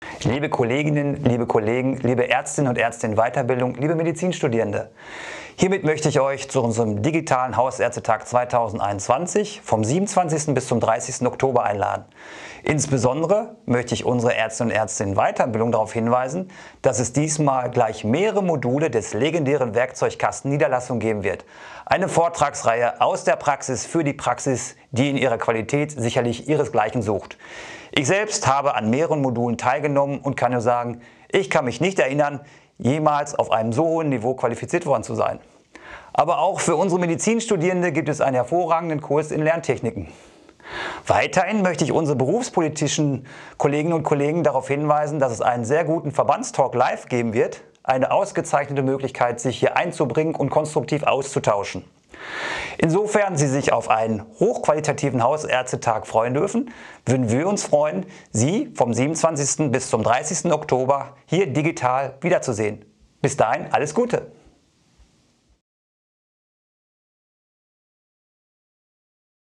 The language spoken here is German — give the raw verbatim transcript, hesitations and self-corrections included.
Liebe Kolleginnen, liebe Kollegen, liebe Ärztinnen und Ärzte in Weiterbildung, liebe Medizinstudierende. Hiermit möchte ich euch zu unserem digitalen Hausärztetag zweitausendeinundzwanzig vom siebenundzwanzigsten bis zum dreißigsten Oktober einladen. Insbesondere möchte ich unsere Ärztinnen und Ärzte in Weiterbildung darauf hinweisen, dass es diesmal gleich mehrere Module des legendären Werkzeugkasten Niederlassung geben wird. Eine Vortragsreihe aus der Praxis für die Praxis, die in ihrer Qualität sicherlich ihresgleichen sucht. Ich selbst habe an mehreren Modulen teilgenommen und kann nur sagen, ich kann mich nicht erinnern, jemals auf einem so hohen Niveau qualifiziert worden zu sein. Aber auch für unsere Medizinstudierende gibt es einen hervorragenden Kurs in Lerntechniken. Weiterhin möchte ich unsere berufspolitischen Kolleginnen und Kollegen darauf hinweisen, dass es einen sehr guten Verbandstalk live geben wird, eine ausgezeichnete Möglichkeit, sich hier einzubringen und konstruktiv auszutauschen. Insofern Sie sich auf einen hochqualitativen Hausärztetag freuen dürfen, würden wir uns freuen, Sie vom siebenundzwanzigsten bis zum dreißigsten Oktober hier digital wiederzusehen. Bis dahin alles Gute!